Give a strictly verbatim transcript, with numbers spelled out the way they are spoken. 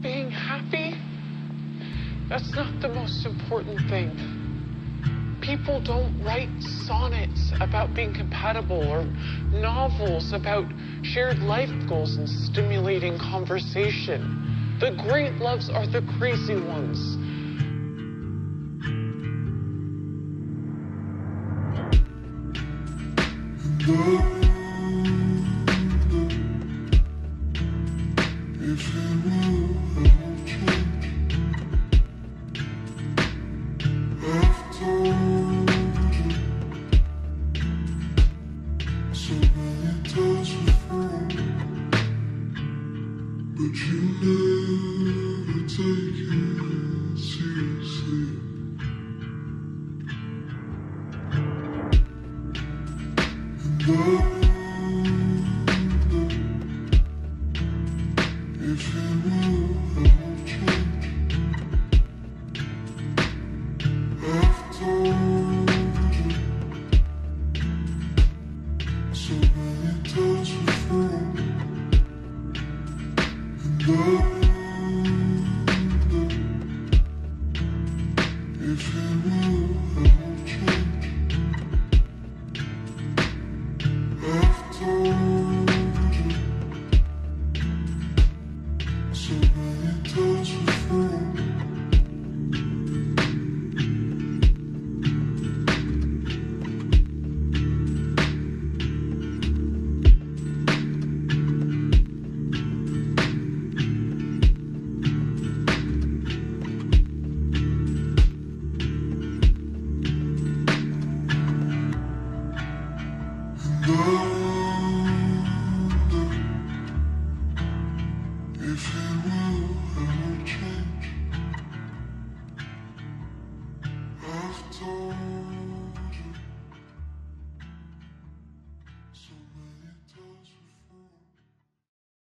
being happy, that's not the most important thing. People don't write sonnets about being compatible or novels about shared life goals and stimulating conversation. The great loves are the crazy ones. If it will, I will change.